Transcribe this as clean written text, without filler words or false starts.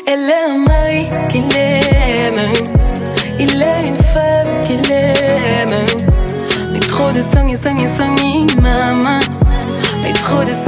Elle a un mari qui l'aime, il a une femme qui l'aime. Mais trop de sang et sang et sang, maman. Mais trop de